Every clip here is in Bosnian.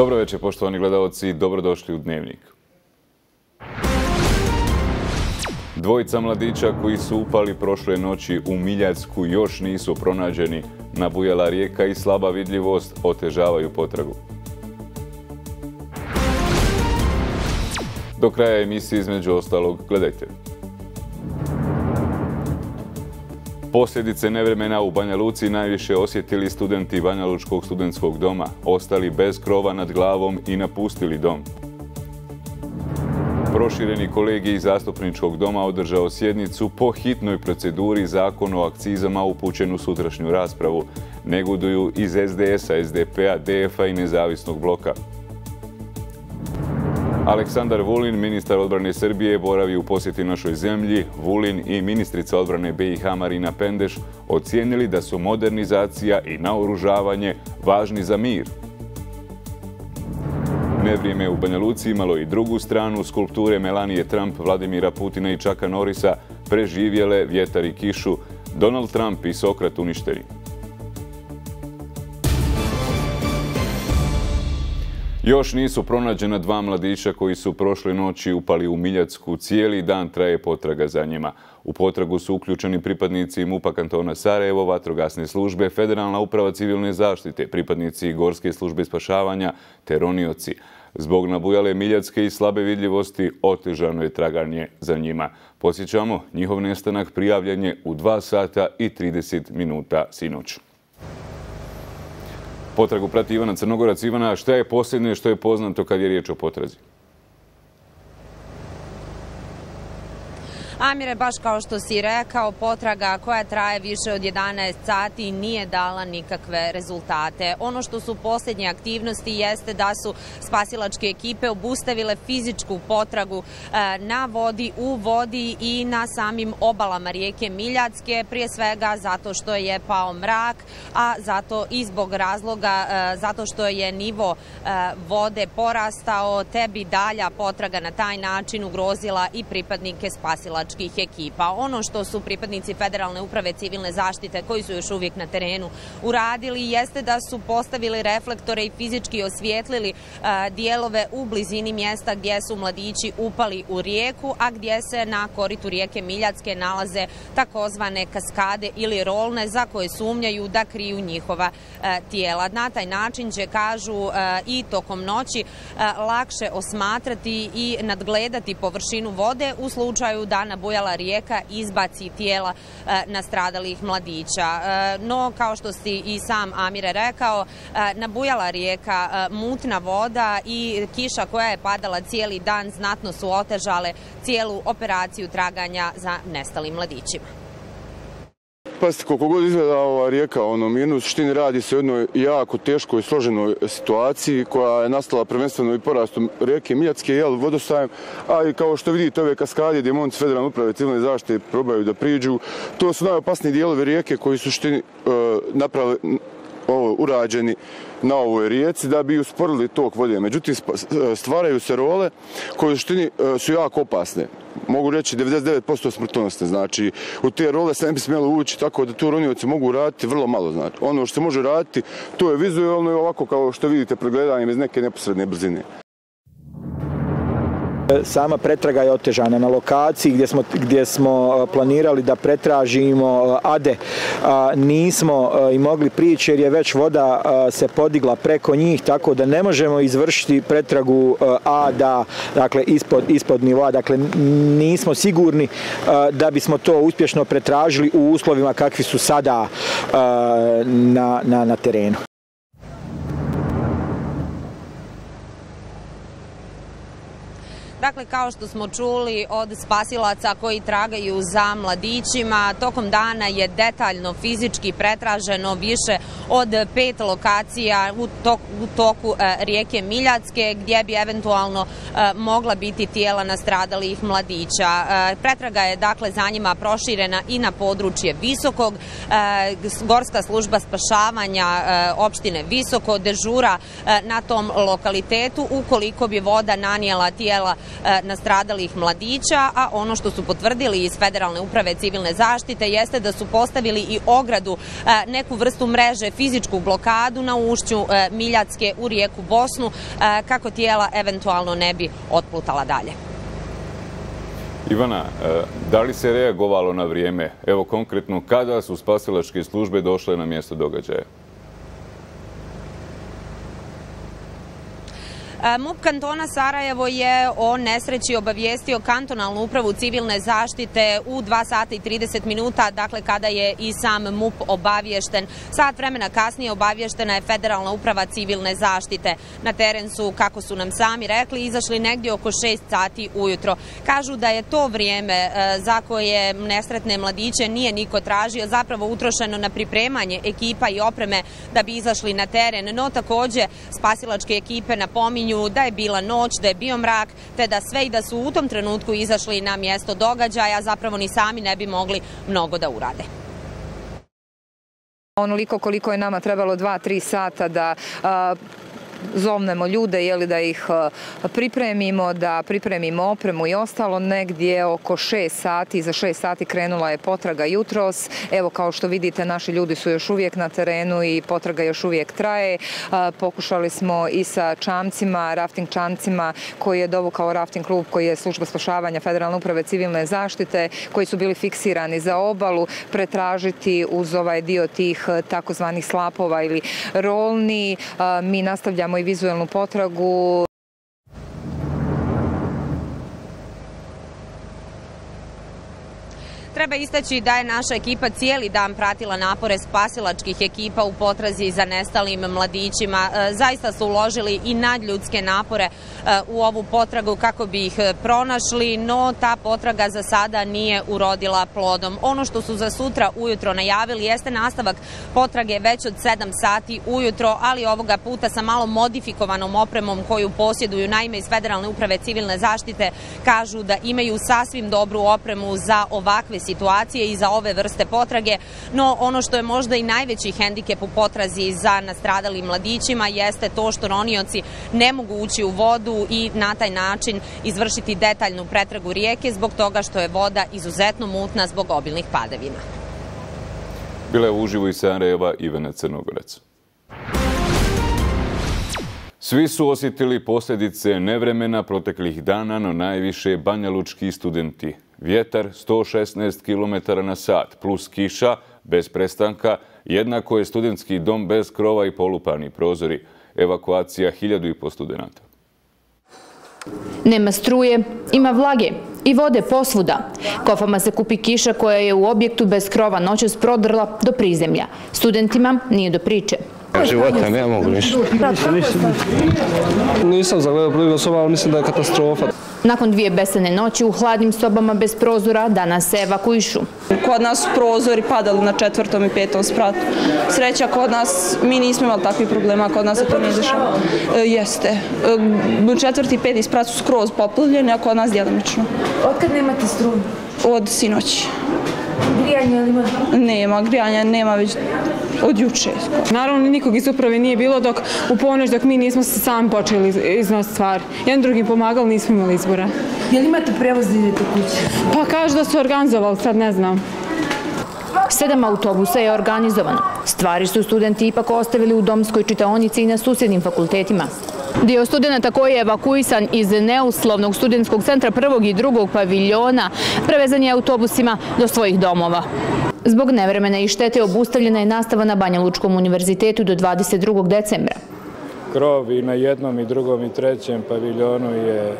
Dobro večer, poštovani gledalci, dobrodošli u Dnevnik. Dvojica mladića koji su upali prošle noći u Miljacku još nisu pronađeni. Nabujala rijeka i slaba vidljivost otežavaju potragu. Do kraja emisije između ostalog gledajte. Posljedice nevremena u Banja Luci najviše osjetili studenti Banja Lučkog studentskog doma, ostali bez krova nad glavom i napustili dom. Prošireni kolegij Zastupničkog doma održao sjednicu po hitnoj proceduri Zakon o akcizama upućen u sutrašnju raspravu. Negoduju iz SDS-a, SDP-a, DF-a i Nezavisnog bloka. Aleksandar Vulin, ministar odbrane Srbije, boravi u posjeti našoj zemlji. Vulin i ministrica odbrane BiH Marina Pendeš ocijenili da su modernizacija i naoružavanje važni za mir. Nevrijeme u Banja Luci imalo i drugu stranu. Skulpture Melanije Trump, Vladimira Putina i Chucka Norrisa preživjele vjetar i kišu. Donald Trump i Sokrat uništeni. Još nisu pronađena dva mladića koji su prošle noći upali u Miljacku. Cijeli dan traje potraga za njima. U potragu su uključeni pripadnici MUP-a kantona Sarajevo, vatrogasne službe, Federalna uprava civilne zaštite, pripadnici Gorske službe spašavanja te ronioci. Zbog nabujale Miljacke i slabe vidljivosti otežano je traganje za njima. Podsjećamo, njihov nestanak prijavljen je u 2 sata i 30 minuta sinoć. Potragu prati Ivana Crnogorac. Ivana, šta je posljednje što je poznato kad je riječ o potrazi? Amire, baš kao što si rekao, potraga koja traje više od 11 sati nije dala nikakve rezultate. Ono što su posljednje aktivnosti jeste da su spasilačke ekipe obustavile fizičku potragu na vodi, u vodi i na samim obalama rijeke Miljacke, prije svega zato što je pao mrak, a zato i zbog razloga zato što je nivo vode porastao, te bi dalja potraga na taj način ugrozila i pripadnike spasilačke ekipa. Ono što su pripadnici Federalne uprave civilne zaštite, koji su još uvijek na terenu, uradili jeste da su postavili reflektore i fizički osvijetlili dijelove u blizini mjesta gdje su mladići upali u rijeku, a gdje se na koritu rijeke Miljacke nalaze takozvane kaskade ili rolne za koje sumnjaju da kriju njihova tijela. Na taj način će, kažu, i tokom noći lakše osmatrati i nadgledati površinu vode u slučaju da nabujala rijeka izbaci tijela nastradalih mladića. No, kao što si i sam Amire rekao, nabujala rijeka, mutna voda i kiša koja je padala cijeli dan znatno su otežale cijelu operaciju traganja za nestalim mladićima. Pazite, koliko god izgleda ova rijeka, mi u suštini radi se o jednoj jako teškoj i složenoj situaciji koja je nastala prvenstveno i porastom rijeke Miljacke, vodostajem, a i kao što vidite ove kaskade gdje momci Federalne uprave civilne zaštite probaju da priđu, to su najopasniji dijelovi rijeke koji su u suštini urađeni na ovoj rijeci da bi usporili tok vode. Međutim, stvaraju se role koje u suštini su jako opasne. Mogu reći 99% smrtonosne. Znači, u te role se ne bi smjelo ući, tako da tu ronioci mogu raditi vrlo malo. Znači, ono što se može raditi, to je vizualno i ovako kao što vidite pregledanjem iz neke neposredne brzine. Sama pretraga je otežana na lokaciji gdje smo planirali da pretražimo ade. Nismo i mogli prići jer je već voda se podigla preko njih, tako da ne možemo izvršiti pretragu ada, dakle ispod nivoa. Dakle, nismo sigurni da bismo to uspješno pretražili u uslovima kakvi su sada na terenu. Dakle, kao što smo čuli od spasilaca koji tragaju za mladićima, tokom dana je detaljno fizički pretraženo više od 5 lokacija u toku rijeke Miljacke gdje bi eventualno mogla biti tijela nastradalih mladića. Pretraga je dakle za njima proširena i na područje Visokog. Gorska služba spašavanja opštine Visoko dežura na tom lokalitetu ukoliko bi voda nanijela tijela nastradalih mladića, a ono što su potvrdili iz Federalne uprave civilne zaštite jeste da su postavili i ogradu, neku vrstu mreže, fizičku blokadu na ušću Miljacke u rijeku Bosnu, kako tijela eventualno ne bi otplutala dalje. Ivana, da li se reagovalo na vrijeme? Evo konkretno, kada su spasilačke službe došle na mjesto događaja? MUP kantona Sarajevo je o nesreći obavijestio kantonalnu upravu civilne zaštite u 2 sata i 30 minuta, dakle kada je i sam MUP obaviješten. Sat vremena kasnije obavještena je Federalna uprava civilne zaštite. Na teren su, kako su nam sami rekli, izašli negdje oko 6 sati ujutro. Kažu da je to vrijeme za koje nesretne mladiće nije niko tražio, zapravo utrošeno na pripremanje ekipa i opreme da bi izašli na teren, no također spasilačke ekipe napominju da je bila noć, da je bio mrak, te da sve i da su u tom trenutku izašli na mjesto događaja, zapravo ni sami ne bi mogli mnogo da urade. Onoliko koliko je nama trebalo 2-3 sata da zovnemo ljude, da ih pripremimo, da pripremimo opremu i ostalo, negdje oko 6 sati. Za 6 sati krenula je potraga jutros. Evo, kao što vidite, naši ljudi su još uvijek na terenu i potraga još uvijek traje. Pokušali smo i sa čamcima, rafting čamcima koji je dovukao rafting klub, koji je služba spašavanja Federalne uprave civilne zaštite, koji su bili fiksirani za obalu, pretražiti uz ovaj dio tih takozvanih slapova ili rolni. Mi nastavljamo i vizualnu potragu. Treba istaći da je naša ekipa cijeli dan pratila napore spasilačkih ekipa u potrazi za nestalim mladićima. Zaista su uložili i nadljudske napore u ovu potragu kako bi ih pronašli, no ta potraga za sada nije urodila plodom. Ono što su za sutra ujutro najavili jeste nastavak potrage već od 7 sati ujutro, ali ovoga puta sa malo modifikovanom opremom koju posjeduju. Naime, iz Federalne uprave civilne zaštite kažu da imaju sasvim dobru opremu za ovakve situacije i za ove vrste potrage, no ono što je možda i najveći hendikep u potrazi za nastradalim mladićima jeste to što ronioci ne mogu ući u vodu i na taj način izvršiti detaljnu pretragu rijeke zbog toga što je voda izuzetno mutna zbog obilnih padavina. Bila je uživo iz Sarajeva Ivana Crnogorac. Svi su osjetili posljedice nevremena proteklih dana, no najviše banjalučki studenti. Vjetar 116 km/h plus kiša bez prestanka, jednako je studentski dom bez krova i polupani prozori. Evakuacija 1500 studenata. Nema struje, ima vlage i vode posvuda. Kofama se kupi kiša koja je u objektu bez krova noćas prodrla do prizemlja. Studentima nije do priče. Života ne mogu ništa. Nisam zagledao prilikom soba, ali mislim da je katastrofa. Nakon 2 besane noći u hladnim sobama bez prozora danas se evakuišu. Kod nas prozori padali na 4. i 5. spratu. Sreća kod nas, mi nismo imali takvih problema, kod nas se to nije dešavalo. Jeste. 4. i 5. sprat su skroz poplavljeni, a kod nas djelimično. Otkad nemate struju? Od sinoći. Grijanje ili ima? Nema, grijanja nema već od juče. Naravno, nikog iz uprave nije bilo dok u ponoć, dok mi nismo se sami počeli iznositi stvari. Jedan drugim pomagali, nismo imali izbora. Je li imate prevoz da idete kući? Pa kažu da su organizovali, sad ne znam. 7 autobusa je organizovano. Stvari su studenti ipak ostavili u domskoj čitaonici i na susjednim fakultetima. Dio studenta koji je evakuisan iz neuslovnog studentskog centra 1. i 2. paviljona prevezan je autobusima do svojih domova. Zbog nevremena i štete obustavljena je nastava na Banja Lučkom univerzitetu do 22. decembra. Krov i na 1., 2. i 3. paviljonu je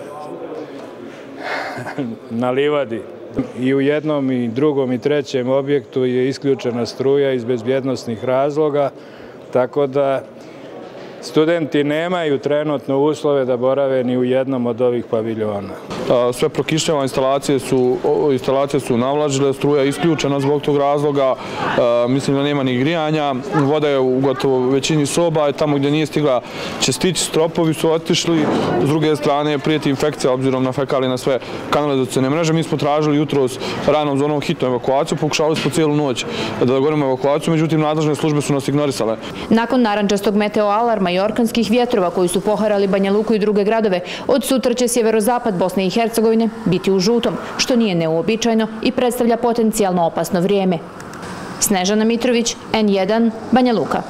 na livadi. I u 1., 2. i 3. objektu je isključena struja iz bezbjednosnih razloga, tako da studenti nemaju trenutno uslove da borave ni u jednom od ovih paviljona. Sve prokišnjava instalacije su navlažile, struja je isključena zbog tog razloga, mislim da nema ni grijanja, voda je u gotovo većini soba, tamo gdje nije stigla će stići, stropovi su otišli, s druge strane prijeti infekcija obzirom na fekalije na sve kanalizacione mreže. Mi smo tražili jutros ranom zonom hitnu evakuaciju, pokušali smo cijelu noć da dogovorimo evakuaciju, međutim nadležne službe su nas ignorisale. Nakon narančastog meteo alarma i orkanskih vjetrova koji su poharali Banja Luku i druge gradove, od sutra će sjeverozapad Bosne i Hercegovine biti u žutom, što nije neuobičajeno i predstavlja potencijalno opasno vrijeme. Snežana Mitrović, N1, Banja Luka.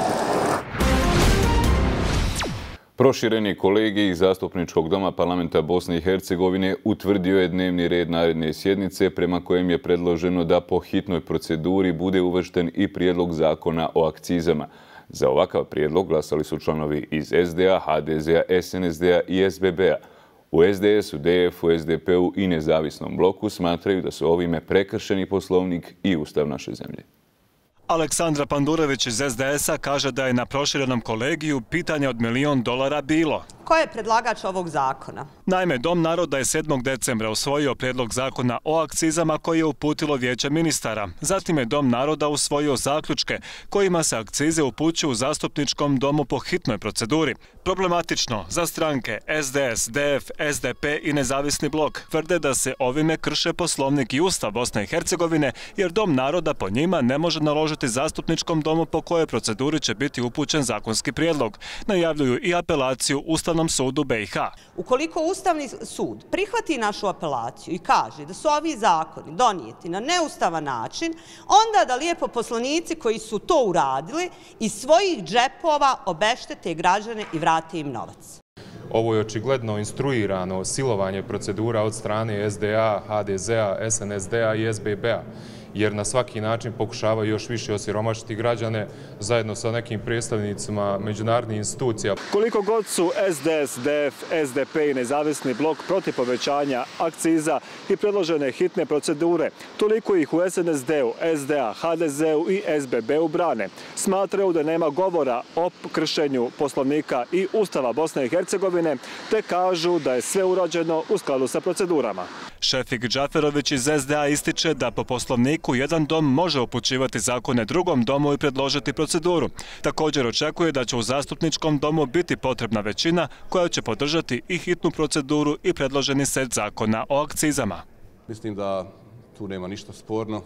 Prošireni kolegij Zastupničkog doma Parlamenta Bosne i Hercegovine utvrdio je dnevni red naredne sjednice prema kojem je predloženo da po hitnoj proceduri bude uvršten i prijedlog zakona o akcizama. Za ovakav prijedlog glasali su članovi iz SDA, HDZ-a, SNSD-a i SBB-a. U SDS-u, DF-u, SDP-u i Nezavisnom bloku smatraju da su ovime prekršeni Poslovnik i Ustav naše zemlje. Aleksandra Pandurević iz SDS-a kaže da je na proširenom kolegiju pitanje od $1 milion bilo. Ko je predlagač ovog zakona? Naime, Dom naroda je 7. decembra usvojio prijedlog zakona o akcizama koji je uputilo Vijeće ministara. Zatim je Dom naroda usvojio zaključke kojima se akcize upućuju u Zastupničkom domu po hitnoj proceduri. Problematično za stranke SDS, DF, SDP i Nezavisni blok tvrde da se ovime krše Poslovnik i Ustav Bosne i Hercegovine jer Dom naroda po njima ne može naložiti Zastupničkom domu po kojoj proceduri će biti upućen zakonski prijedlog. Najavljuju i apelaciju Ustavnom sudu BiH. Ukoliko Ustavni sud prihvati našu apelaciju i kaže da su ovi zakoni donijeti na neustavan način, onda da lijepo poslanici koji su to uradili iz svojih džepova obeštete građane i vrate im novac. Ovo je očigledno instruirano silovanje procedura od strane SDA, HDZ-a, SNSD-a i SBB-a, jer na svaki način pokušavaju još više osiromašiti građane zajedno sa nekim predstavnicima međunarodnih institucija. Koliko god su SDS, DF, SDP i Nezavisni blok protiv povećanja akciza i predložene hitne procedure, toliko ih u SNSD-u, SDA, HDZ-u i SBB-u brane. Smatraju da nema govora o kršenju Poslovnika i Ustava Bosne i Hercegovine, te kažu da je sve urađeno u skladu sa procedurama. Šefik Džaferović iz SDA ističe da po Poslovniku jedan dom može upućivati zakone drugom domu i predložiti proceduru. Također očekuje da će u Zastupničkom domu biti potrebna većina koja će podržati i hitnu proceduru i predloženi set zakona o akcizama. Mislim da tu nema ništa sporno.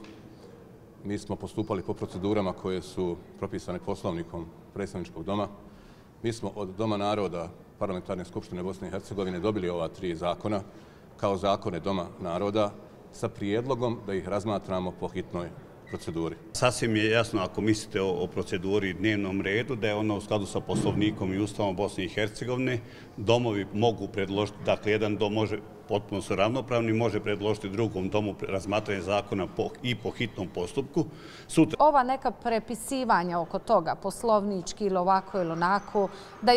Mi smo postupali po procedurama koje su propisane Poslovnikom Predstavničkog doma. Mi smo od Doma naroda Parlamentarne skupštine Bosne i Hercegovine dobili ova 3 zakona kao zakone Doma naroda sa prijedlogom da ih razmatramo po hitnoj proceduri. Sasvim je jasno ako mislite o proceduri i dnevnom redu da je ono u skladu sa Poslovnikom i Ustavom Bosne i Hercegovine. Domovi mogu predložiti, dakle jedan dom može, potpuno su ravnopravni, može predložiti drugom domu razmatranje zakona i po hitnom postupku. Ova neka prepisivanja oko toga, poslovnički ili ovako ili onako,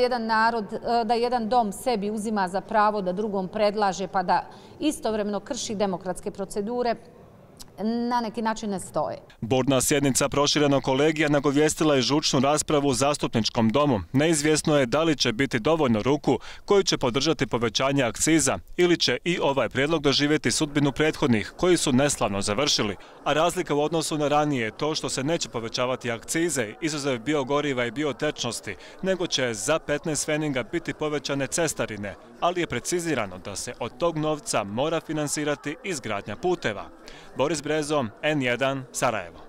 da jedan dom sebi uzima za pravo da drugom predlaže pa da istovremeno krši demokratske procedure, na neki način ne stoje. Burna sjednica proširenog kolegija nagovijestila je žučnu raspravu u Zastupničkom domu. Neizvjesno je da li će biti dovoljno ruku koju će podržati povećanje akciza ili će i ovaj prijedlog doživjeti sudbinu prethodnih koji su neslavno završili. A razlika u odnosu na ranije je to što se neće povećavati akcize, izuzev biogoriva i biotečnosti, nego će za 15 pfeninga biti povećane cestarine, ali je precizirano da se od tog novca mora finansirati izgradnja puteva. Boris Brezo, N1, Sarajevo.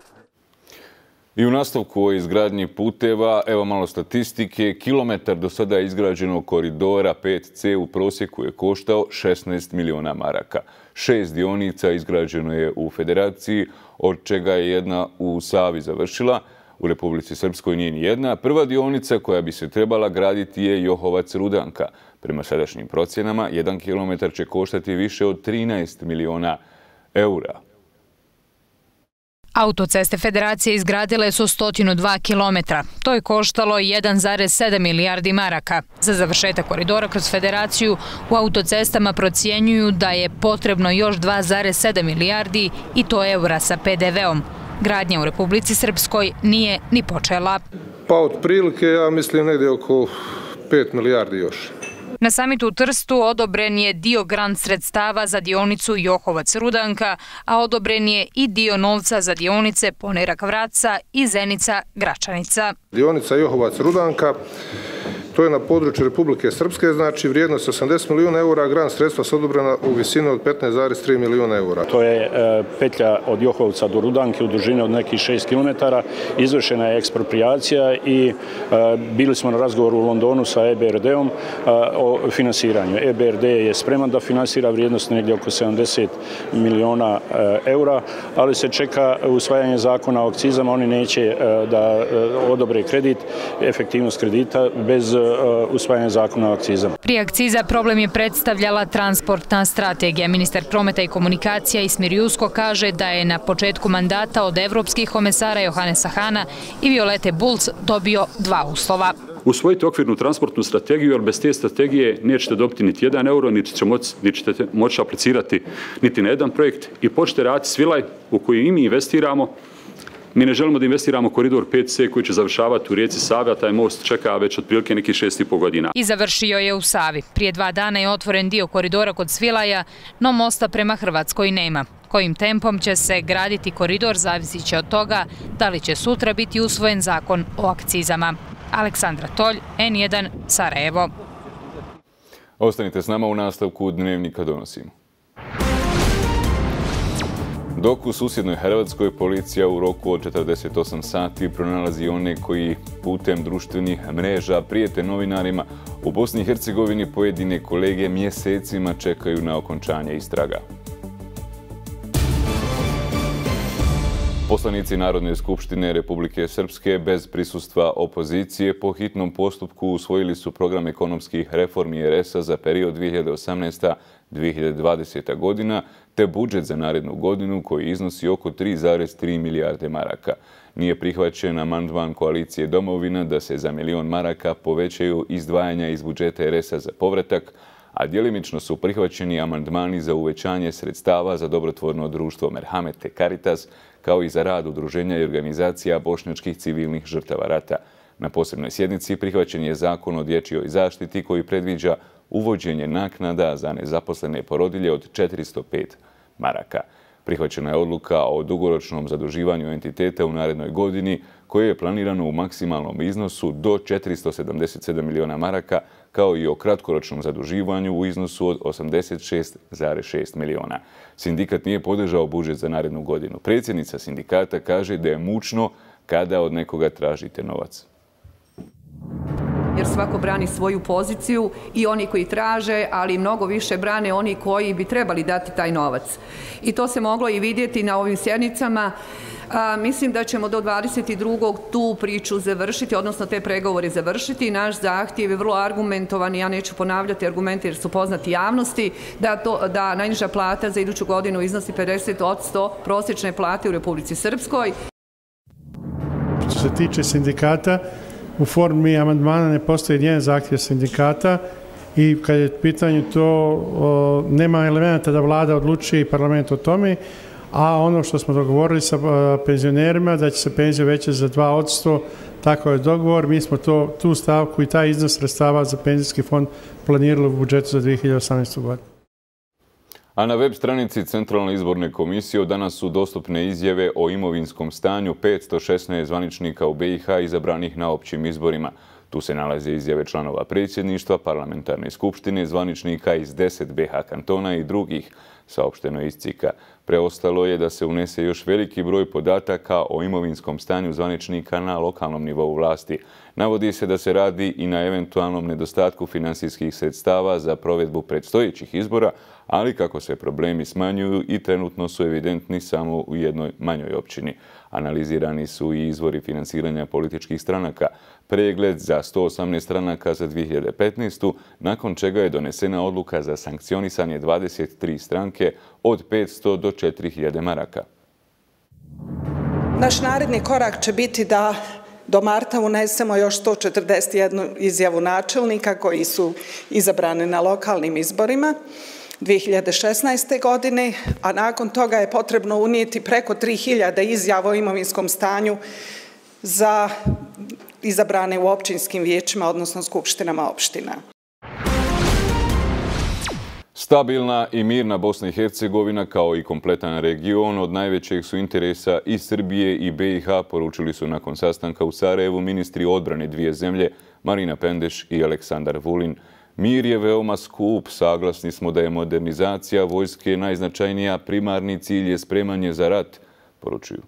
I u nastavku o izgradnji puteva, evo malo statistike, kilometar do sada izgrađenog koridora 5C u prosjeku je koštao 16 miliona maraka. 6 dionica izgrađeno je u Federaciji, od čega je jedna u Savi završila. U Republici Srpskoj nije ni jedna. Prva dionica koja bi se trebala graditi je Johovac-Rudanka. Prema sadašnjim procjenama, 1 kilometar će koštati više od 13 miliona eura. Autoceste Federacije izgradile su 102 kilometra. To je koštalo 1,7 milijardi maraka. Za završetak koridora kroz Federaciju u autocestama procjenjuju da je potrebno još 2,7 milijardi i to eura sa PDV-om. Gradnja u Republici Srpskoj nije ni počela. Pa otprilike, ja mislim, negdje oko 5 milijardi još. Na samitu u Trstu odobren je dio grant sredstava za dionicu Johovac-Rudanka, a odobren je i dio novca za dionice Ponerak-Vratca i Zenica-Gračanica. Dionica Johovac-Rudanka To je na području Republike Srpske, znači vrijednost 80 milijuna eura, grant sredstva su odobrena u visini od 15,3 milijuna eura. To je petlja od Johovca do Rudanke u dužini od nekih 6 km. Izvršena je eksproprijacija i bili smo na razgovoru u Londonu sa EBRD-om o finansiranju. EBRD je spreman da finansira vrijednost negdje oko 70 milijuna eura, ali se čeka usvajanje zakona o akcizama. Oni neće da odobre kredit, efektivnost kredita bez usvajanja zakona o akcizama. Prije akciza problem je predstavljala transportna strategija. Ministar prometa i komunikacija Ismir Jusko kaže da je na početku mandata od evropskih komesara Johannesa Hana i Violete Bulc dobio 2 uslova. Usvojiti okvirnu transportnu strategiju, jer bez te strategije nećete dobiti niti 1 euro, niti ćete moći aplicirati niti na jedan projekt i počnete raditi Svilaj u koji i mi investiramo. Mi ne želimo da investiramo koridor 5C koji će završavati u rijeci Savi, a taj most čeka već otprilike nekih 6,5 godina. I završio je u Savi. Prije 2 dana je otvoren dio koridora kod Svilaja, no mosta prema Hrvatskoj nema. Kojim tempom će se graditi koridor zavisit će od toga da li će sutra biti usvojen zakon o akcizama. Aleksandra Tolj, N1, Sarajevo. Ostanite s nama, u nastavku Dnevnika donosimo. Dok u susjednoj Hrvatskoj policija u roku od 48 sati pronalazi one koji putem društvenih mreža prijete novinarima, u Bosni i Hercegovini pojedine kolege mjesecima čekaju na okončanje istraga. Poslanici Narodne skupštine Republike Srpske bez prisustva opozicije po hitnom postupku usvojili su program ekonomskih reformi RS-a za period 2018-2020. godina te budžet za narednu godinu koji iznosi oko 3,3 milijarde maraka. Nije prihvaćen amandman koalicije Domovina da se za 1 milion maraka povećaju izdvajanja iz budžeta RS-a za povratak, a djelimično su prihvaćeni amandmani za uvećanje sredstava za dobrotvorno društvo Merhamete Caritas, kao i za rad udruženja i organizacija bošnjačkih civilnih žrtava rata. Na posebnoj sjednici prihvaćen je zakon o dječjoj zaštiti koji predviđa uvođenje naknada za nezaposlene porodilje od 405 maraka. Prihvaćena je odluka o dugoročnom zaduživanju entiteta u narednoj godini koje je planirano u maksimalnom iznosu do 477 miliona maraka, kao i o kratkoročnom zaduživanju u iznosu od 86,6 miliona. Sindikat nije podržao budžet za narednu godinu. Predsjednica sindikata kaže da je mučno kada od nekoga tražite novac. Jer svako brani svoju poziciju i oni koji traže, ali mnogo više brane oni koji bi trebali dati taj novac. I to se moglo i vidjeti na ovim sjednicama. Mislim da ćemo do 22. tu priču završiti, odnosno te pregovore završiti. Naš zahtjev je vrlo argumentovan i ja neću ponavljati argumente jer su poznati javnosti, da najniža plata za iduću godinu iznosi 50% prosječne plate u Republici Srpskoj. Što se tiče sindikata, u formi amandmana ne postoji nijedan zahtjev sindikata i kad je pitanje to, nema elementa da vlada odluči i parlament o tome, a ono što smo dogovorili sa penzionerima, da će se penzije veće za 2%, tako je dogovor. Mi smo tu stavku i taj iznos sredstava za penzijski fond planirali u budžetu za 2018. godinu. A na web stranici Centralne izborne komisije danas su dostupne izjave o imovinskom stanju 516 zvaničnika u BiH izabranih na općim izborima. Tu se nalaze izjave članova predsjedništva, parlamentarne skupštine, zvaničnika iz 10 BiH kantona i drugih, saopšteno iz CIK-a. Preostalo je da se unese još veliki broj podataka o imovinskom stanju zvaničnika na lokalnom nivou vlasti. Navodi se da se radi i na eventualnom nedostatku finansijskih sredstava za provedbu predstojećih izbora, ali kako se problemi smanjuju i trenutno su evidentni samo u jednoj manjoj općini. Analizirani su i izvori finansiranja političkih stranaka. Pregled za 118 stranaka za 2015. nakon čega je donesena odluka za sankcionisanje 23 stranke od 500 do 4000 maraka. Naš naredni korak će biti da do marta unesemo još 141 izjavu načelnika koji su izabrani na lokalnim izborima 2016. godine, a nakon toga je potrebno unijeti preko 3000 izjava o imovinskom stanju za izabrane u općinskim vijećima, odnosno skupštinama opština. Stabilna i mirna Bosna i Hercegovina kao i kompletan region od najvećeg su interesa i Srbije i BiH, poručili su nakon sastanka u Sarajevu ministri odbrane dvije zemlje Marina Pendeš i Aleksandar Vulin. Mir je veoma skup, saglasni smo da je modernizacija vojske najznačajnija, primarni cilj je spremanje za rat, poručuju.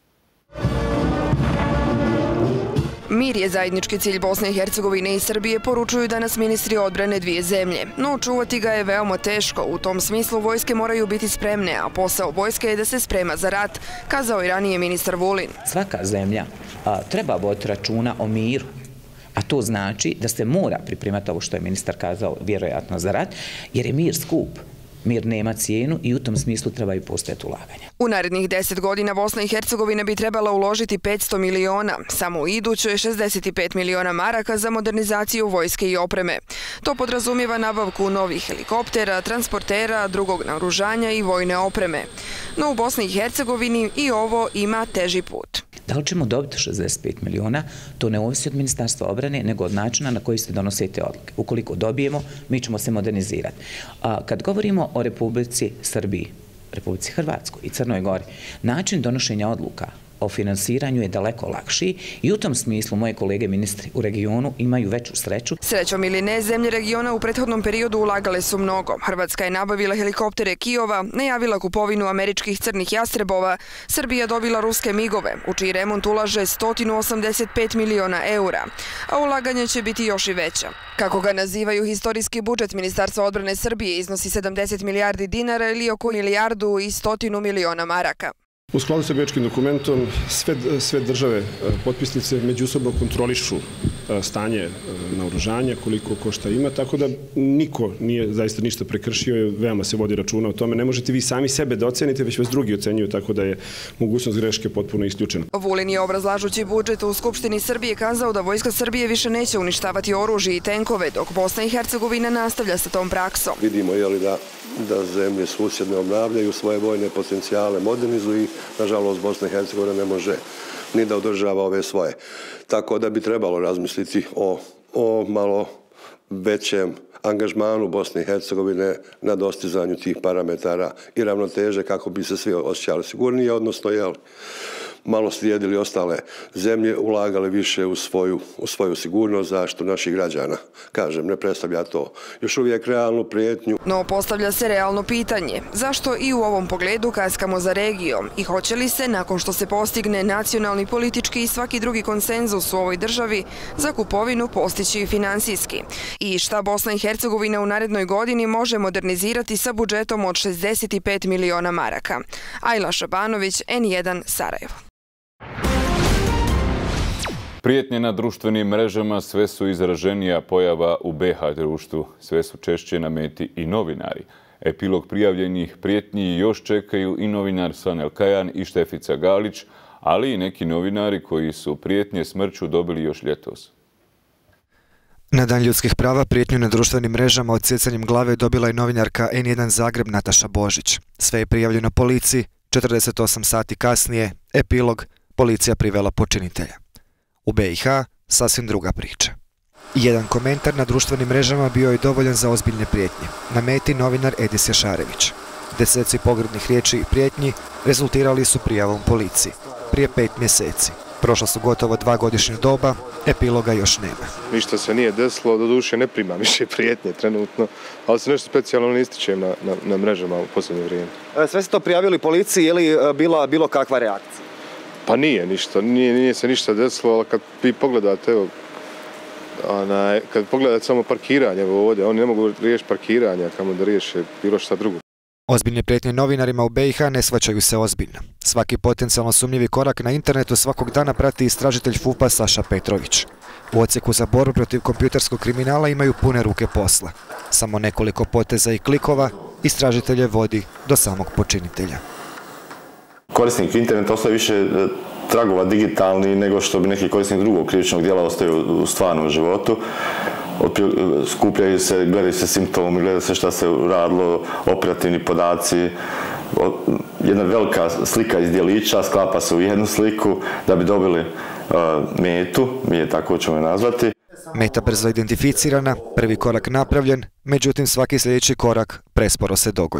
Mir je zajednički cilj Bosne i Hercegovine i Srbije, poručuju danas ministri odbrane dvije zemlje. No čuvati ga je veoma teško. U tom smislu vojske moraju biti spremne, a posao vojske je da se sprema za rat, kazao i ranije ministar Vulin. Svaka zemlja treba voditi računa o miru. A to znači da se mora pripremati ovo što je ministar kazao, vjerojatno za rat, jer je mir skup. Mir nema cijenu i u tom smislu trebaju postojati ulaganja. U narednih 10 godina Bosna i Hercegovina bi trebala uložiti 500 miliona, samo u idućoj 65 miliona maraka za modernizaciju vojske i opreme. To podrazumijeva nabavku novih helikoptera, transportera, drugog naoružanja i vojne opreme. No u Bosni i Hercegovini i ovo ima teži put. Da li ćemo dobiti 65 miliona, to ne ovisi od Ministarstva obrane, nego od načina na koji se donose te odluke. Ukoliko dobijemo, mi ćemo se modernizirati. Kad govorimo o Republici Srbiji, Republici Hrvatskoj i Crnoj Gori, način donošenja odluka o finansiranju je daleko lakši i u tom smislu moje kolege ministri u regionu imaju veću sreću. Srećom ili ne, zemlje regiona u prethodnom periodu ulagale su mnogo. Hrvatska je nabavila helikoptere Kijova, najavila kupovinu američkih crnih jastrebova, Srbija dobila ruske migove, u čiji remont ulaže 185 miliona eura, a ulaganje će biti još i veća. Kako ga nazivaju, historijski budžet Ministarstva odbrane Srbije iznosi 70 milijardi dinara ili oko 1,1 milijarda maraka. U skladu sa bečkim dokumentom sve države potpisnice međusobno kontrolišu stanje naoružanja, koliko ko šta ima, tako da niko nije zaista ništa prekršio, veoma se vodi računa o tome. Ne možete vi sami sebe da ocenite, već vas drugi ocenjuju, tako da je mogućnost greške potpuno isključena. Vulin je obrazlažući budžet u Skupštini Srbije kazao da Vojska Srbije više neće uništavati oružje i tenkove, dok Bosna i Hercegovina nastavlja sa tom praksom. Vidimo da zemlje susjedne obnavljaju svoje vojne potencijale, modernizuju i nažalost Bosna i Hercegovina ne može ni da održava ove svoje. Tako da bi trebalo razmisliti o malo većem angažmanu Bosne i Hercegovine na dostizanju tih parametara i ravnoteže kako bi se svi osjećali sigurnije, odnosno malo slijedili ostale zemlje, ulagali više u svoju sigurnost, zaštitu naših građana. Kažem, ne predstavlja to još uvijek realnu prijetnju. No postavlja se realno pitanje, zašto i u ovom pogledu kaskamo za regijom i hoće li se, nakon što se postigne nacionalni, politički i svaki drugi konsenzus u ovoj državi, za kupovinu postići i finansijski? I šta Bosna i Hercegovina u narednoj godini može modernizirati sa budžetom od 65 miliona maraka? Ajla Šabanović, N1, Sarajevo. Prijetnje na društvenim mrežama sve su izraženija pojava u BiH društvu. Sve su češće na meti i novinari. Epilog prijavljenih prijetnji još čekaju i novinar Sanel Kajan i Štefica Galić, ali i neki novinari koji su prijetnje smrću dobili još ljetos. Na Dan ljudskih prava prijetnju na društvenim mrežama odsecanjem glave dobila je novinarka N1 Zagreb Nataša Božić. Sve je prijavljeno policiji, 48 sati kasnije, epilog, policija privela počinitelja. U BiH sasvim druga priča. Jedan komentar na društvenim mrežama bio je dovoljan za ozbiljne prijetnje. Na meti novinar Edis Jašarević. Deseci pogrdnih riječi i prijetnji rezultirali su prijavom policiji. Prije 5 mjeseci. Prošla su gotovo 2 godišnja doba, epiloga još nema. Ništa se nije desilo, doduše ne primam više prijetnje trenutno, ali se nešto specijalno ne ističem na mrežama u posljednje vrijeme. Sve ste to prijavili policiji, je li bila bilo kakva reakcija? Pa nije ništa, nije se ništa desilo, ali kad vi pogledate, evo, kad pogledate samo parkiranje ovdje, oni ne mogu riješiti parkiranje, kamo da riješe bilo šta drugo. Ozbiljne prijetnje novinarima u BiH ne shvaćaju se ozbiljno. Svaki potencijalno sumnjivi korak na internetu svakog dana prati istražitelj FUP-a Saša Petrović. U odsjeku za borbu protiv kompjuterskog kriminala imaju pune ruke posla. Samo nekoliko poteza i klikova istražitelje vodi do samog počinitelja. Korisnik interneta ostaje više tragova digitalni nego što bi neki korisnik drugog krivičnog djela ostaje u stvarnom životu. Skupljaju se, gledaju se simptomi, gleda se šta se radilo, operativni podaci. Jedna velika slika iz djelića sklapa se u jednu sliku da bi dobili metu, mi je tako ćemo je nazvati. Meta brzo identificirana, prvi korak napravljen, međutim svaki sljedeći korak presporo se dogodi.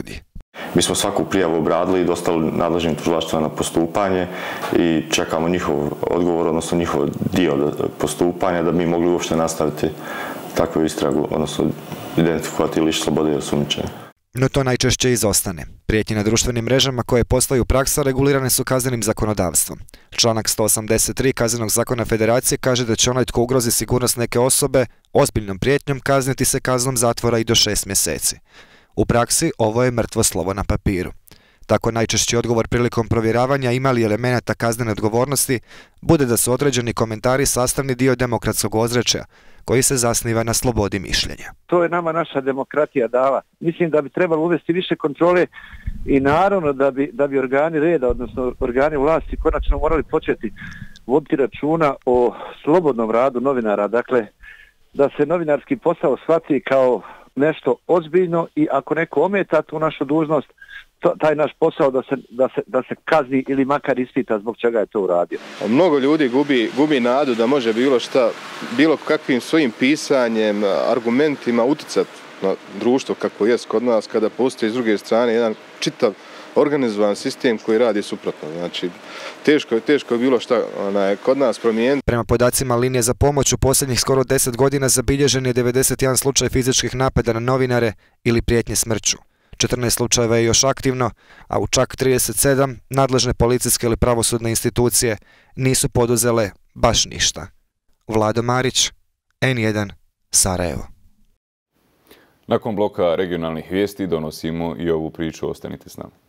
Mi smo svaku prijavu obradili i dostavili nadležnim tužilaštvima na postupanje i čekamo njihov odgovor, odnosno njihov dio postupanja da bi mogli uopšte nastaviti takvu istragu, odnosno identifikovati liš slobode i osumnjičenja. No to najčešće izostane. Prijetnje na društvenim mrežama koje postaju praksa regulirane su kaznenim zakonodavstvom. Članak 183 Kaznenog zakona Federacije kaže da će onaj tko ugrozi sigurnost neke osobe ozbiljnom prijetnjom kazniti se kaznom zatvora i do 6 mjeseci. U praksi ovo je mrtvo slovo na papiru. Tako najčešći odgovor prilikom provjeravanja ima li elemenata kaznene odgovornosti bude da su određeni komentari sastavni dio demokratskog ozračja koji se zasniva na slobodi mišljenja. To je nama naša demokratija dala. Mislim da bi trebalo uvesti više kontrole i naravno da bi organi reda, odnosno organi vlasti konačno morali početi voditi računa o slobodnom radu novinara. Dakle, da se novinarski posao shvati kao nešto ozbiljno i ako neko ometa tu našu dužnost, taj naš posao da se kazni ili makar ispita zbog čega je to uradio. Mnogo ljudi gubi nadu da može bilo kakvim svojim pisanjem, argumentima utjecati na društvo kako jest kod nas kada postoji s druge strane jedan čitav organizovan sistem koji radi suprotno. Znači, teško je bilo šta kod nas promijeniti. Prema podacima linije za pomoć u posljednjih skoro 10 godina zabilježen je 91 slučaj fizičkih napada na novinare ili prijetnje smrću. 14 slučajeva je još aktivno, a u čak 37 nadležne policijske ili pravosudne institucije nisu poduzele baš ništa. Vlado Marić, N1, Sarajevo. Nakon bloka regionalnih vijesti donosimo i ovu priču, ostanite s nama.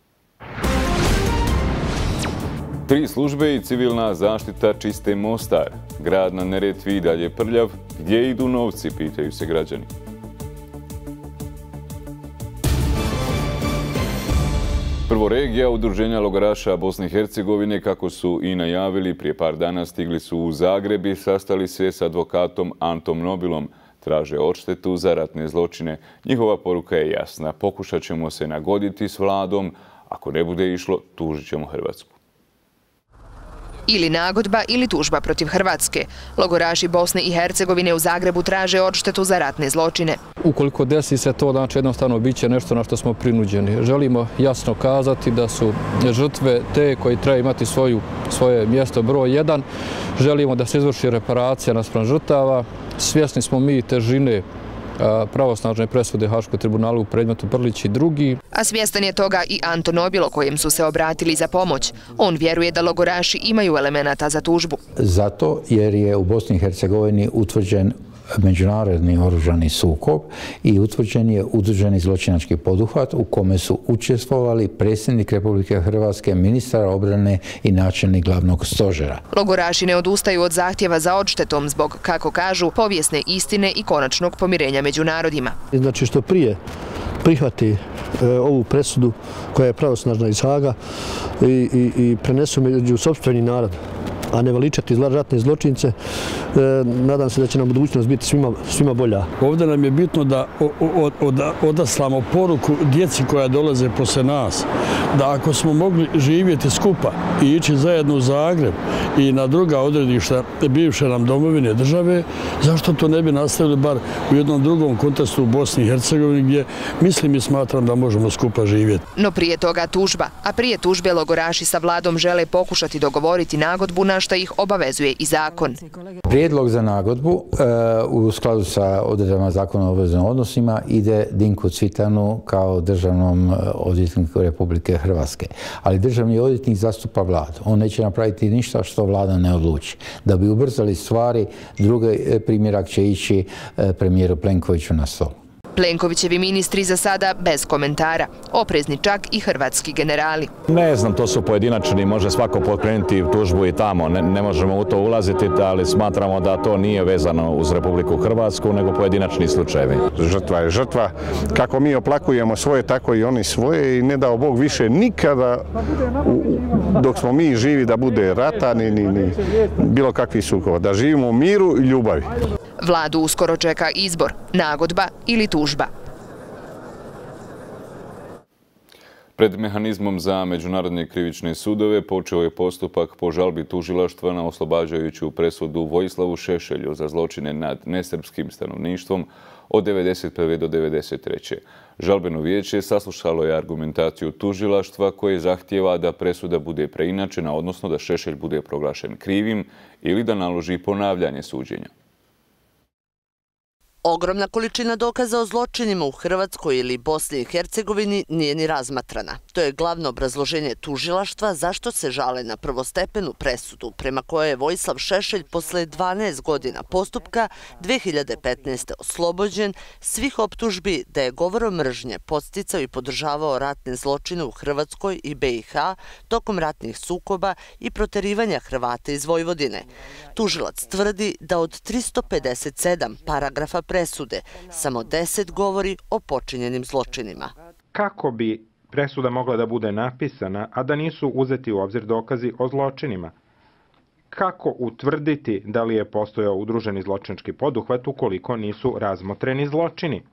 3 službe i civilna zaštita čiste Mostar. Grad na Neretvi dalje prljav. Gdje idu novci, pitaju se građani. Prvo regija Udruženja logoraša Bosne i Hercegovine, kako su i najavili prije par dana, stigli su u Zagreb i sastali se s advokatom Antom Nobilom. Traže odštetu za ratne zločine. Njihova poruka je jasna. Pokušat ćemo se nagoditi s vladom. Ako ne bude išlo, tužit ćemo Hrvatsku. Ili nagodba ili tužba protiv Hrvatske. Logoraši Bosne i Hercegovine u Zagrebu traže odštetu za ratne zločine. Ukoliko desi se to, znači jednostavno bit će nešto na što smo prinuđeni. Želimo jasno kazati da su žrtve te koji treba imati svoje mjesto broj 1. Želimo da se izvrši reparacija naspram žrtava. Svjesni smo mi težine pravosnažne presude Haškog tribunalu u predmetu Prlić i drugi. A svjestan je toga i Anto Nobilo, kojem su se obratili za pomoć. On vjeruje da logoraši imaju elemenata za tužbu. Zato jer je u Bosni i Hercegovini utvrđen međunarodni oružani sukob i utvrđen je udruženi zločinački poduhvat u kome su učestvovali predsjednik Republike Hrvatske, ministar obrane i načelnik glavnog stožera. Logoraši ne odustaju od zahtjeva za odštetom zbog, kako kažu, povijesne istine i konačnog pomirenja među narodima. Znači što prije prihvati ovu presudu koja je pravosnažna iz Haga i prenesu među sopstveni narod, a ne veličati ratne zločince, nadam se da će nam budućnost biti svima bolja. Ovdje nam je bitno da odaslamo poruku djeci koja dolaze posle nas, da ako smo mogli živjeti skupa i ići zajedno u Zagreb i na druga odredišta bivše nam domovine države, zašto to ne bi nastavili bar u jednom drugom kontekstu u Bosni i Hercegovini gdje mislim i smatram da možemo skupa živjeti. No prije toga tužba, a prije tužbe logoraši sa vladom žele pokušati dogovoriti nagodbu na što ih obavezuje i zakon. Prijedlog za nagodbu u skladu sa odredbama zakona o obveznim odnosima ide Dinku Cvitanu kao državnom odvjetniku Republike Hrvatske. Ali državni odvjetnik zastupa vladu. On neće napraviti ništa što vlada ne odluči. Da bi ubrzali stvari, drugi primjerak će ići premijeru Plenkoviću na stol. Plenkovićevi ministri za sada bez komentara. Oprezni čak i hrvatski generali. Ne znam, to su pojedinačni, može svako pokrenuti tužbu i tamo. Ne možemo u to ulaziti, ali smatramo da to nije vezano uz Republiku Hrvatsku, nego pojedinačni slučajevi. Žrtva je žrtva. Kako mi oplakujemo svoje, tako i oni svoje i ne dao Bog više nikada dok smo mi živi da bude rata ni bilo kakvih sukoba. Da živimo u miru i ljubavi. Vladu uskoro čeka izbor, nagodba ili tužba. Pred mehanizmom za međunarodne krivične sudove počeo je postupak po žalbi tužilaštva na oslobađajuću presudu Vojislavu Šešelju za zločine nad nesrpskim stanovništvom od 1991. do 1993. Žalbeno vijeće saslušalo je argumentaciju tužilaštva koje zahtijeva da presuda bude preinačena, odnosno da Šešelj bude proglašen krivim ili da naloži ponavljanje suđenja. Ogromna količina dokaza o zločinima u Hrvatskoj ili Bosni i Hercegovini nije ni razmatrana. To je glavno obrazloženje tužilaštva zašto se žale na prvostepenu presudu prema kojoj je Vojislav Šešelj posle 12 godina postupka 2015. oslobođen svih optužbi da je govorom mržnje podsticao i podržavao ratne zločine u Hrvatskoj i BiH tokom ratnih sukoba i proterivanja Hrvata iz Vojvodine. Tužilac tvrdi da od 357 paragrafa presude samo 10 govori o počinjenim zločinima. Kako bi presuda mogla da bude napisana, a da nisu uzeti u obzir dokazi o zločinima? Kako utvrditi da li je postojao udruženi zločinački poduhvat ukoliko nisu razmotreni zločini?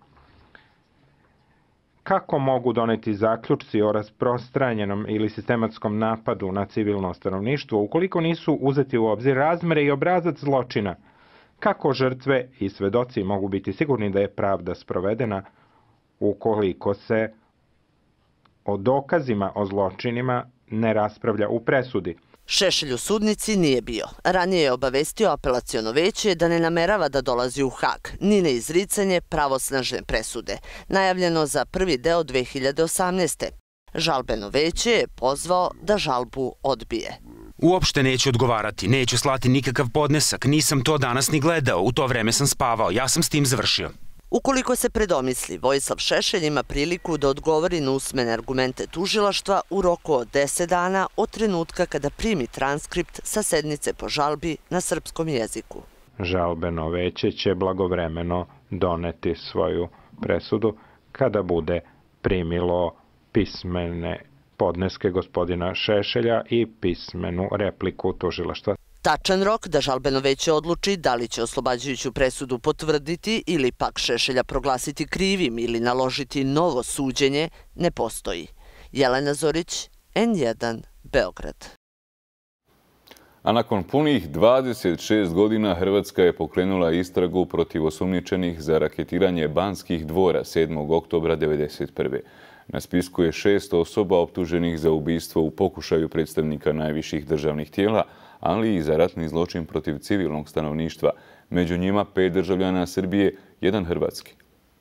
Kako mogu doneti zaključci o rasprostranjenom ili sistematskom napadu na civilno stanovništvo ukoliko nisu uzeti u obzir razmere i obrazac zločina? Kako žrtve i svedoci mogu biti sigurni da je pravda sprovedena ukoliko se o dokazima o zločinima ne raspravlja u presudi? Šešelj u sudnici nije bio. Ranije je obavestio apelaciono veće da ne namerava da dolazi u Hag, ni na izricanje pravosnažne presude, najavljeno za prvi deo 2018. Žalbeno veće je pozvao da žalbu odbije. Uopšte neću odgovarati, neću slati nikakav podnesak, nisam to danas ni gledao, u to vreme sam spavao, ja sam s tim završio. Ukoliko se predomisli, Vojislav Šešelj ima priliku da odgovori na usmene argumente tužilaštva u roku od 10 dana od trenutka kada primi transkript sa sednice po žalbi na srpskom jeziku. Žalbeno veće će blagovremeno doneti svoju presudu kada bude primilo pismene podneske gospodina Šešelja i pismenu repliku tužilaštva. Tačan rok da žalbeno veće odluči da li će oslobađajuću presudu potvrditi ili pak Šešelja proglasiti krivim ili naložiti novo suđenje ne postoji. Jelena Zorić, N1, Beograd. A nakon punih 26 godina Hrvatska je pokrenula istragu protiv osumnjičenih za raketiranje Banskih dvora 7. oktobra 1991. Na spisku je 6 osoba optuženih za ubistvo u pokušaju predstavnika najviših državnih tijela, ali i za ratni zločin protiv civilnog stanovništva. Među njima 5 državljana Srbije, 1 hrvatski.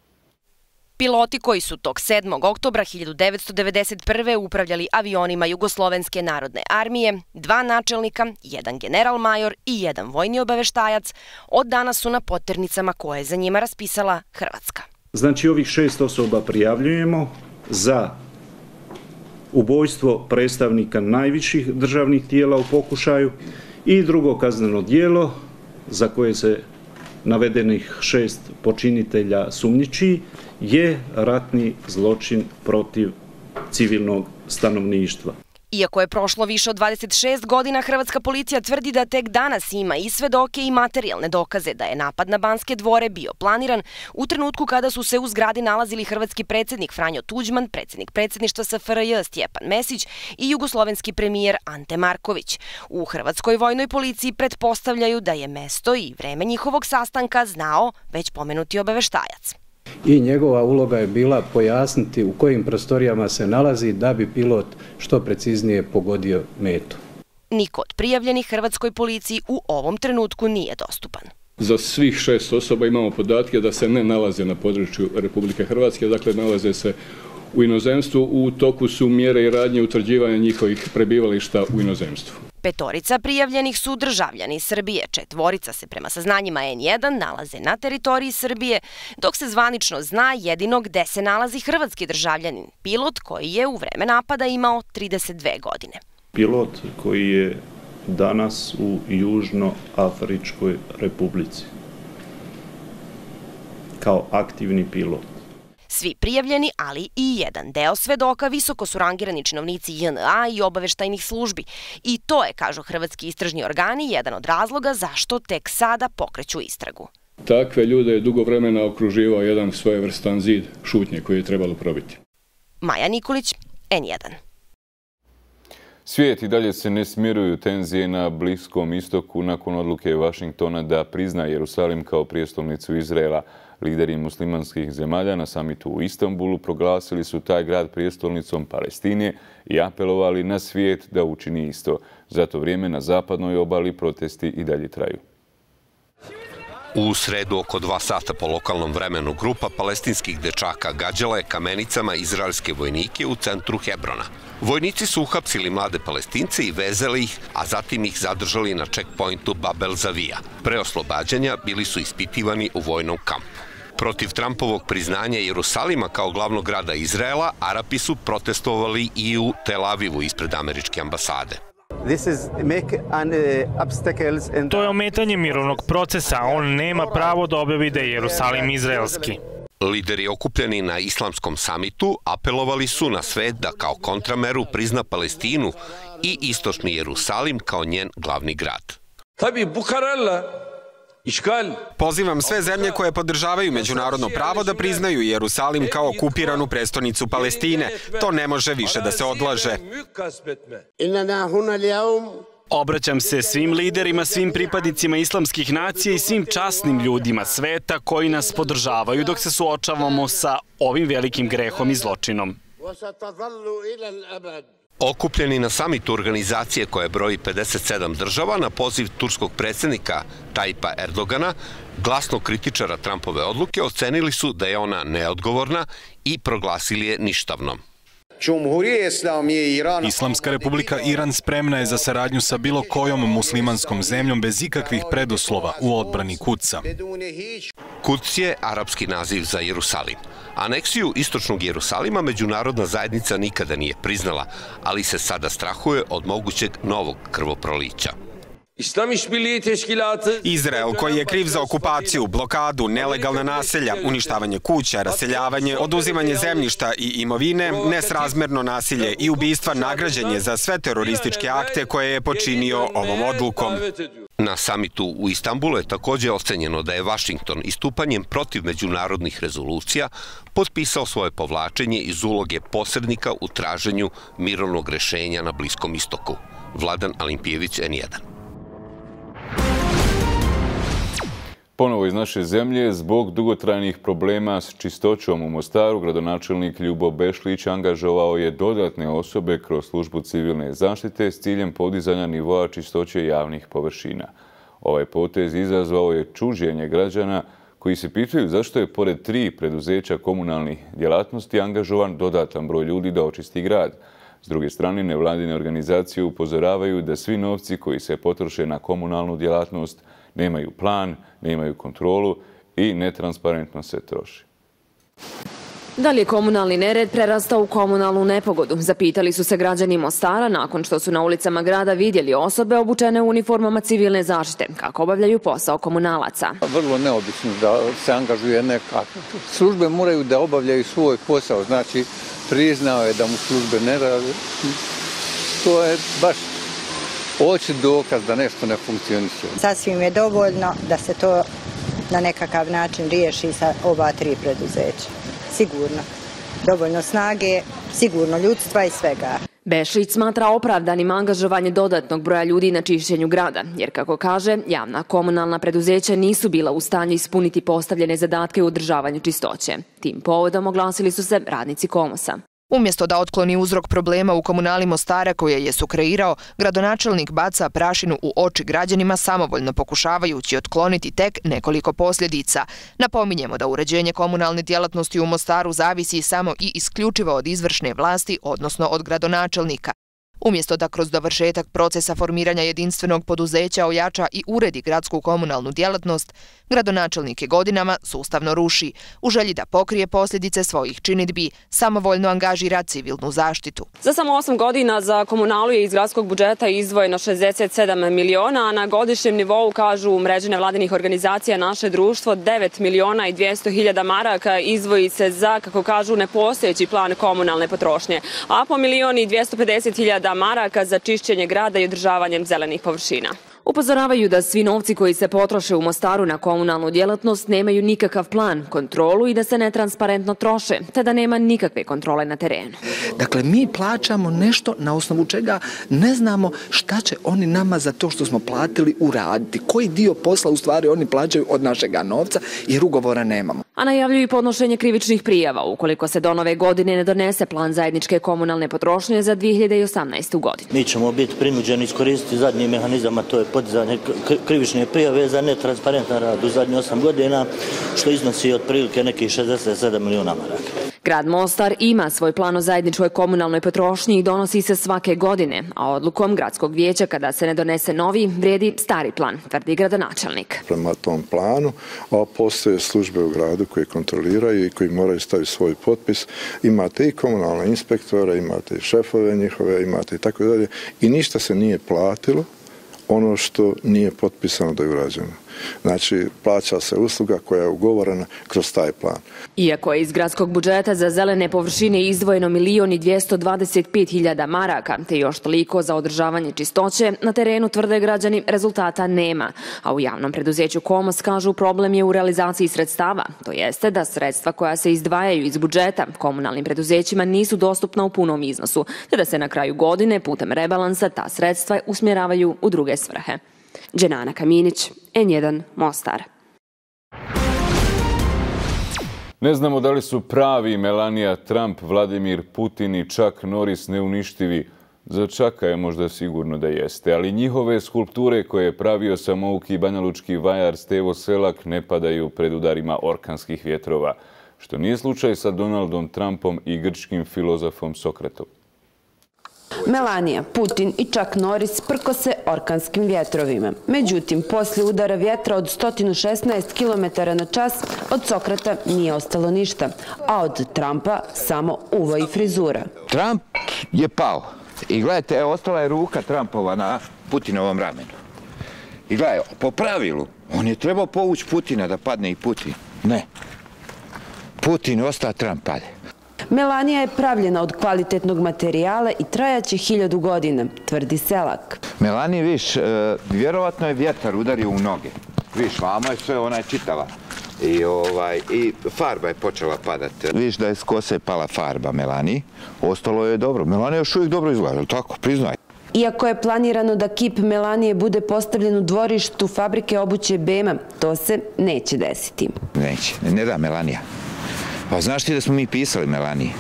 Piloti koji su tog 7. oktobra 1991. upravljali avionima Jugoslovenske narodne armije, 2 načelnika, 1 general major i 1 vojni obaveštajac, od danas su na poternicama koje je za njima raspisala Hrvatska. Znači ovih 6 osoba prijavljujemo za ubojstvo predstavnika najviših državnih tijela u pokušaju i drugo kazneno djelo za koje se navedenih 6 počinitelja sumnjiči je ratni zločin protiv civilnog stanovništva. Iako je prošlo više od 26 godina, hrvatska policija tvrdi da tek danas ima i svedoke i materijalne dokaze da je napad na Banske dvore bio planiran u trenutku kada su se u zgradi nalazili hrvatski predsjednik Franjo Tuđman, predsjednik predsjedništva SFRJ Stjepan Mesić i jugoslovenski premijer Ante Marković. U hrvatskoj vojnoj policiji pretpostavljaju da je mesto i vreme njihovog sastanka znao već pomenuti obaveštajac. I njegova uloga je bila pojasniti u kojim prostorijama se nalazi da bi pilot što preciznije pogodio metu. Niko od prijavljenih hrvatskoj policiji u ovom trenutku nije dostupan. Za svih 6 osoba imamo podatke da se ne nalaze na području Republike Hrvatske, dakle nalaze se u inozemstvu. U toku su mjere i radnje utvrđivanja njihovih prebivališta u inozemstvu. 5 prijavljenih su državljani Srbije, 4 se prema saznanjima N1 nalaze na teritoriji Srbije, dok se zvanično zna jedino gde se nalazi hrvatski državljanin, pilot koji je u vreme napada imao 32 godine. Pilot koji je danas u Južnoafričkoj republici kao aktivni pilot. Svi prijavljeni, ali i jedan deo svedoka visoko su rangirani činovnici JNA i obaveštajnih službi. I to je, kažu hrvatski istražni organi, jedan od razloga zašto tek sada pokreću istragu. Takve ljude je dugo vremena okruživao jedan svojevrstan zid šutnje koji je trebalo probiti. Maja Nikolić, N1. Svijet i dalje se ne smiruju tenzije na Bliskom istoku nakon odluke Vašingtona da prizna Jerusalim kao prijestolnicu Izraela. Lideri muslimanskih zemalja na samitu u Istanbulu proglasili su taj grad prijestolnicom Palestine i apelovali na svijet da učini isto. Za to vrijeme na zapadnoj obali protesti i dalje traju. U sredu oko 2 sata po lokalnom vremenu grupa palestinskih dečaka gađala je kamenicama izraelske vojnike u centru Hebrona. Vojnici su uhapsili mlade Palestince i vezali ih, a zatim ih zadržali na checkpointu Bab el Zavija. Pre oslobađanja bili su ispitivani u vojnom kampu. Protiv Trumpovog priznanja Jerusalima kao glavnog grada Izraela, Arapi su protestovali i u Tel Avivu ispred američke ambasade. To je ometanje mirovnog procesa, on nema pravo da objavi da je Jerusalim izraelski. Lideri okupljeni na islamskom samitu apelovali su na svet da kao kontrameru prizna Palestinu i istočni Jerusalim kao njen glavni grad. Pozivam sve zemlje koje podržavaju međunarodno pravo da priznaju Jerusalim kao okupiranu prestonicu Palestine. To ne može više da se odlaže. Obraćam se svim liderima, svim pripadnicima islamskih nacija i svim časnim ljudima sveta koji nas podržavaju dok se suočavamo sa ovim velikim grehom i zločinom. Okupljeni na samitu organizacije koja broji 57 država na poziv turskog predsjednika Tajpa Erdogana, glasnog kritičara Trumpove odluke ocenili su da je ona neodgovorna i proglasili je ništavnom. Islamska republika Iran spremna je za saradnju sa bilo kojom muslimanskom zemljom bez ikakvih preduslova u odbrani Kudsa. Kuds je arapski naziv za Jerusalim. Aneksiju istočnog Jerusalima međunarodna zajednica nikada nije priznala, ali se sada strahuje od mogućeg novog krvoprolića. Izrael, koji je kriv za okupaciju, blokadu, nelegalna naselja, uništavanje kuća, raseljavanje, oduzimanje zemljišta i imovine, nesrazmerno nasilje i ubistva, nagrađen je za sve terorističke akte koje je počinio ovom odlukom. Na samitu u Istanbulu je također ocenjeno da je Vašington istupanjem protiv međunarodnih rezolucija potpisao svoje povlačenje iz uloge posrednika u traženju mirovnog rešenja na Bliskom istoku. Vladan Alimpijević, N1. Ponovo iz naše zemlje, zbog dugotrajnih problema s čistoćom u Mostaru, gradonačelnik Ljubo Bešlić angažovao je dodatne osobe kroz službu civilne zaštite s ciljem podizanja nivoa čistoće javnih površina. Ovaj potez izazvao je čuđenje građana koji se pitaju zašto je pored 3 preduzeća komunalnih djelatnosti angažovan dodatan broj ljudi da očisti grad. S druge strane, nevladine organizacije upozoravaju da svi novci koji se potroše na komunalnu djelatnost nemaju plan, nemaju kontrolu i netransparentno se troši. Da li je komunalni nered prerastao u komunalnu nepogodu? Zapitali su se građani Mostara nakon što su na ulicama grada vidjeli osobe obučene u uniformama civilne zaštite, kako obavljaju posao komunalaca. Vrlo neobično da se angažuje neka. Službe moraju da obavljaju svoj posao, znači priznao je da mu službe ne rade. To je baš očit dokaz da nešto ne funkcioniše. Sasvim je dovoljno da se to na nekakav način riješi sa ova 3 preduzeća. Sigurno. Dovoljno snage, sigurno ljudstva i svega. Bešlić smatra opravdanim angažovanje dodatnog broja ljudi na čišćenju grada, jer kako kaže, javna komunalna preduzeća nisu bila u stanju ispuniti postavljene zadatke u održavanju čistoće. Tim povodom oglasili su se radnici Komosa. Umjesto da otkloni uzrok problema u komunali Mostara koje je sukreirao, gradonačelnik baca prašinu u oči građanima samovoljno pokušavajući otkloniti tek nekoliko posljedica. Napominjemo da uređenje komunalne djelatnosti u Mostaru zavisi samo i isključivo od izvršne vlasti, odnosno od gradonačelnika. Umjesto da kroz dovršetak procesa formiranja jedinstvenog poduzeća ojača i uredi gradsku komunalnu djelatnost, gradonačelnik je godinama sustavno ruši, u želji da pokrije posljedice svojih činidbi, samovoljno angažira civilnu zaštitu. Za samo 8 godina za komunalu je iz gradskog budžeta izdvojeno 67 miliona, a na godišnjem nivou, kažu u mreži nevladinih organizacija Naše društvo, 9 miliona i 200 hiljada maraka izdvoji se za, kako kažu, nepostojeći plan komunalne potrošnje, a po 1.250.000 hiljada maraka za čišćenje grada i održavanjem zelenih površina. Upozoravaju da svi novci koji se potroše u Mostaru na komunalnu djelatnost nemaju nikakav plan, kontrolu i da se netransparentno troše, te da nema nikakve kontrole na terenu. Dakle, mi plaćamo nešto na osnovu čega ne znamo šta će oni nama za to što smo platili uraditi. Koji dio posla u stvari oni plaćaju od našega novca jer ugovora nemamo. A najavljuju i podnošenje krivičnih prijava ukoliko se do nove godine ne donese plan zajedničke komunalne potrošnje za 2018. godinu. Mi ćemo biti prinuđeni iskoristiti zadnji mehanizam, a to je podizanje krivične prijave za netransparentan rad u zadnjih 8 godina, što iznosi otprilike nekih 67 miliona maraka. Grad Mostar ima svoj plan o zajedničkoj komunalnoj potrošnji i donosi se svake godine, a odlukom gradskog vijeća kada se ne donese novi, vrijedi stari plan, tvrdi gradonačelnik. Prema tom planu, a postoje službe u gradu koji kontroliraju i koji moraju staviti svoj potpis. Imate i komunalne inspektore, imate i šefove njihove, imate i tako dalje. I ništa se nije platilo ono što nije potpisano da je urađeno. Znači, plaća se usluga koja je ugovorena kroz taj plan. Iako je iz gradskog budžeta za zelene površine izdvojeno 1.225.000 maraka, te još toliko za održavanje čistoće, na terenu, tvrde građani, rezultata nema. A u javnom preduzeću Komos kažu problem je u realizaciji sredstava. To jeste da sredstva koja se izdvajaju iz budžeta komunalnim preduzećima nisu dostupna u punom iznosu, te da se na kraju godine putem rebalansa ta sredstva usmjeravaju u druge svrhe. Dženana Kaminić, N1, Mostar. Ne znamo da li su pravi Melania Trump, Vladimir Putin i Chuck Norris neuništivi. Za Chucka je možda sigurno da jeste, ali njihove skulpture koje je pravio samouki banjalučki vajar Stevo Selak ne padaju pred udarima orkanskih vjetrova, što nije slučaj sa Donaldom Trumpom i grčkim filozofom Sokratom. Melania, Putin i Chuck Norris prkose orkanskim vjetrovima. Međutim, poslije udara vjetra od 116 km na čas od Sokrata nije ostalo ništa, a od Trumpa samo uvo i frizura. Trump je pao. I gledajte, evo, ostala je ruka Trumpova na Putinovom ramenu. I gledaj, po pravilu, on je trebao povući Putina da padne i Putin. Ne. Putin ostao, Trump pade. Melania je pravljena od kvalitetnog materijala i trajaće 1000 godina, tvrdi Selak. Melania, viš, vjerovatno je vjetar udario u noge. Viš, vamo je sve, ona je čitava. I farba je počela padati. Viš da je s kose pala farba Melanii, ostalo je dobro. Melania još uvijek dobro izgleda, tako, priznaj. Iako je planirano da kip Melanije bude postavljen u dvorištu fabrike obuće Bema, to se neće desiti. Neće, ne da Melania. Pa znaš ti da smo mi pisali Melaniji?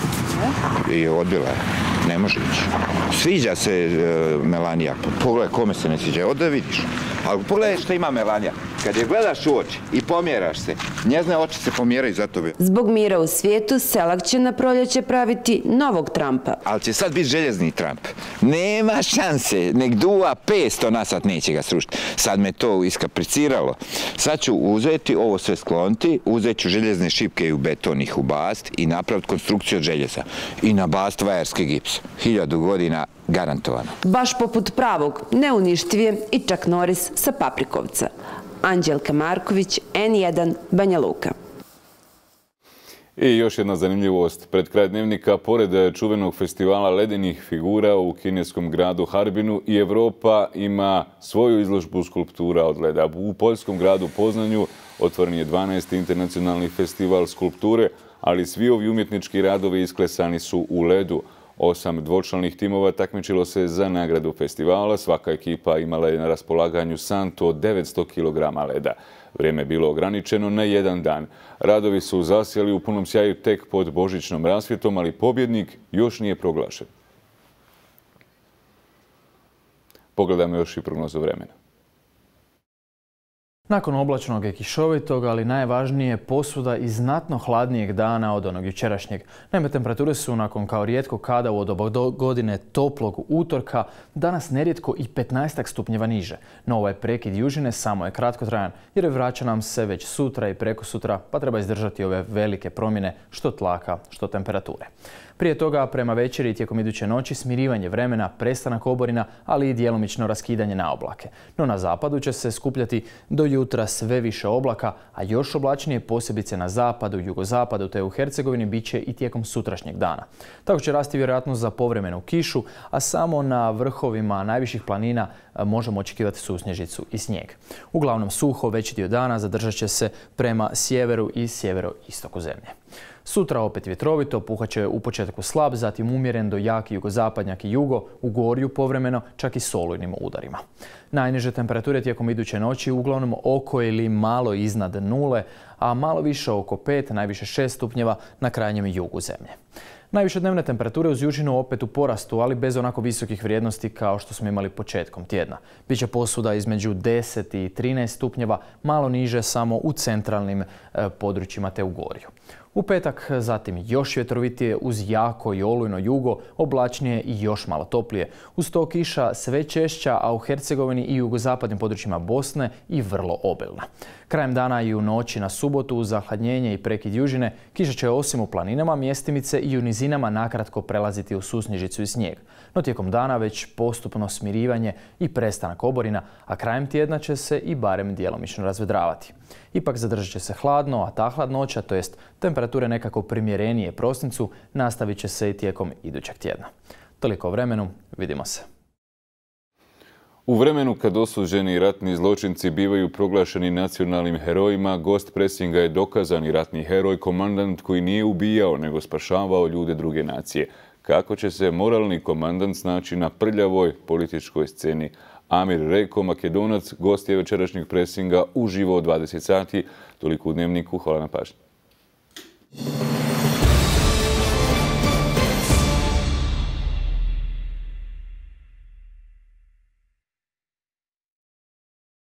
I odbila je. Ne može ići. Sviđa se Melanija. Pogledaj kome se ne sviđa. Od da vidiš. Ali pogledaj što ima Melanija. Kad je gledaš u oči i pomjeraš se, njezine oči se pomjeraju za tebe. Zbog mira u svijetu, Selak će na proljeće praviti novog Trumpa. Ali će sad biti željezni Trump. Nema šanse. Nek duva 500 na sat, neće ga srušiti. Sad me to iskapriciralo. Sad ću uzeti, ovo sve skloniti, uzet ću željezne šipke i u beton ih ubast i napraviti konstrukciju od željeza. I nabast vajarski gips. 1000 godina garantovano. Baš poput pravog, neuništiv je i Chuck Norris sa Paprikovca. Anđelka Marković, N1, Banja Luka. I još jedna zanimljivost. Pred kraj dnevnika, pored čuvenog festivala ledenih figura u kineskom gradu Harbinu, i Evropa ima svoju izložbu skulptura od leda. U poljskom gradu Poznanju otvoren je 12. internacionalni festival skulpture, ali svi ovi umjetnički radovi isklesani su u ledu. 8 dvočlanih timova takmičilo se za nagradu festivala. Svaka ekipa imala je na raspolaganju santu od 900 kg leda. Vrijeme je bilo ograničeno na 1 dan. Radovi su zasjeli u punom sjaju tek pod božićnom rasvjetom, ali pobjednik još nije proglašen. Pogledajmo još i prognozu vremena. Nakon oblačnog i kišovitog, ali najvažnije posuda i znatno hladnijeg dana od onog jučerašnjeg. Naime, temperature su nakon kao rijetko kada u odoba godine toplog utorka danas nerijetko i 15 stupnjeva niže. No ovaj prekid južine samo je kratkotrajan jer vraća nam se već sutra i prekosutra, pa treba izdržati ove velike promjene što tlaka, što temperature. Prije toga, prema večeri i tijekom iduće noći, smirivanje vremena, prestanak oborina, ali i djelomično raskidanje na oblake. No na zapadu će se skupljati do jutra sve više oblaka, a još oblačnije posebice na zapadu, jugozapadu te u Hercegovini bit će i tijekom sutrašnjeg dana. Tako će rasti vjerojatnost za povremenu kišu, a samo na vrhovima najviših planina možemo očekivati susnježicu i snijeg. Uglavnom suho, veći dio dana zadržat će se prema sjeveru i sjeveroistoku zemlje. Sutra opet vjetrovito, puhat će u početku slab, zatim umjeren do jaki jugozapadnjak i jugo, u Gorju povremeno čak i s olujnim udarima. Najniže temperature tijekom iduće noći uglavnom oko ili malo iznad nule, a malo više oko 5, najviše 6 stupnjeva na krajnjem jugu zemlje. Najviše dnevne temperature uz južinu opet u porastu, ali bez onako visokih vrijednosti kao što smo imali početkom tjedna. Biće posuda između 10 i 13 stupnjeva, malo niže samo u centralnim područjima te u Gorju. U petak zatim još vjetrovitije uz jako i olujno jugo, oblačnije i još malo toplije. Uz to kiša sve češća, a u Hercegovini i jugozapadnim područjima Bosne i vrlo obilna. Krajem dana i u noći na subotu uz zahladnjenje i prekid južine kiša će osim u planinama, mjestimice i u nizinama nakratko prelaziti u susnježicu i snijeg. No tijekom dana već postupno smirivanje i prestanak oborina, a krajem tjedna će se i barem djelomično razvedravati. Ipak zadržat će se hladno, a ta hladnoća, to jest temperature nekako primjerenije prosincu, nastavit će se i tijekom idućeg tjedna. Toliko o vremenu, vidimo se. U vremenu kad osuđeni ratni zločinci bivaju proglašeni nacionalnim herojima, gost presinga je dokazani ratni heroj, komandant koji nije ubijao nego spašavao ljude druge nacije. Kako će se moralni komandant snaći na prljavoj političkoj sceni? Amir Reko, Makedonac, gost je večerašnjeg presinga uživo od 20 sati. Toliko u Dnevniku. Hvala na pažnji.